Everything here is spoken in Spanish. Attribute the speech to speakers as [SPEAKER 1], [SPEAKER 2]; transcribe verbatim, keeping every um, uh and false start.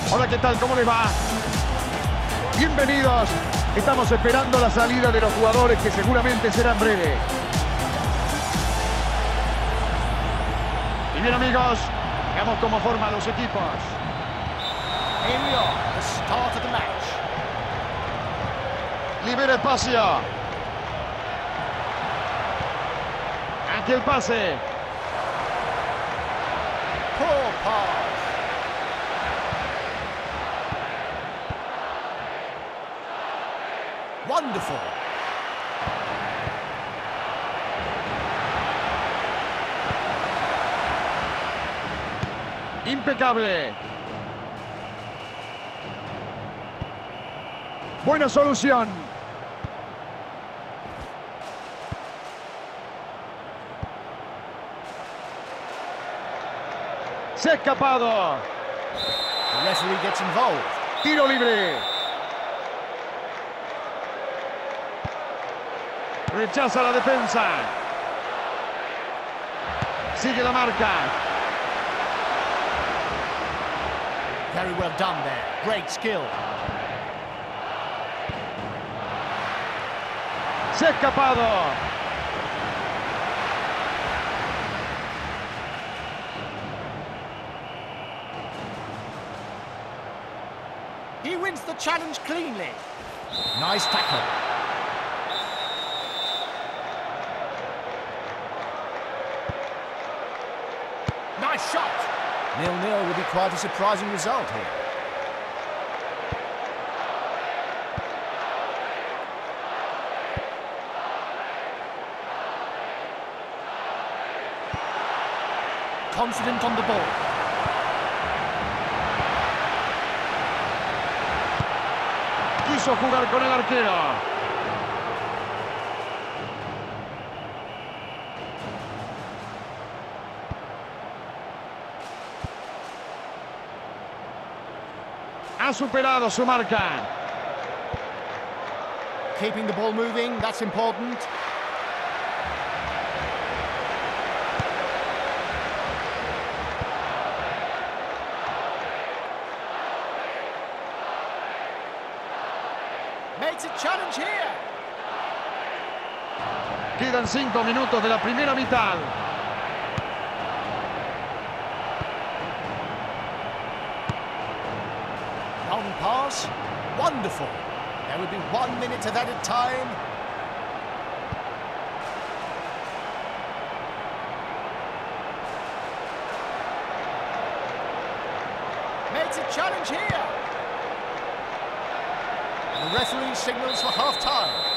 [SPEAKER 1] Hola, ¿qué tal? ¿Cómo les va? Bienvenidos. Estamos esperando la salida de los jugadores que seguramente serán breve. Y bien, amigos, veamos cómo forman los equipos.
[SPEAKER 2] Here we are, the start of the match.
[SPEAKER 1] Libera espacio. Aquí el pase.
[SPEAKER 2] Poor pass. Wonderful.
[SPEAKER 1] Impecable. Buena solución. Se ha escapado.
[SPEAKER 2] The referee gets involved.
[SPEAKER 1] Tiro libre. Rechaza la defensa. Sigue la marca.
[SPEAKER 2] Very well done there. Great skill.
[SPEAKER 1] Se ha escapado.
[SPEAKER 2] He wins the challenge cleanly. Nice tackle. Nice shot. nil nil will be quite a surprising result here. Confident on the ball.
[SPEAKER 1] Quiso jugar con el arquero. Ha superado su marca.
[SPEAKER 2] Keeping the ball moving, that's important. Makes a challenge here.
[SPEAKER 1] Quedan cinco minutos de la primera mitad.
[SPEAKER 2] Long pass. Wonderful. There will be one minute of added time. Makes a challenge here. The referee signals for half-time.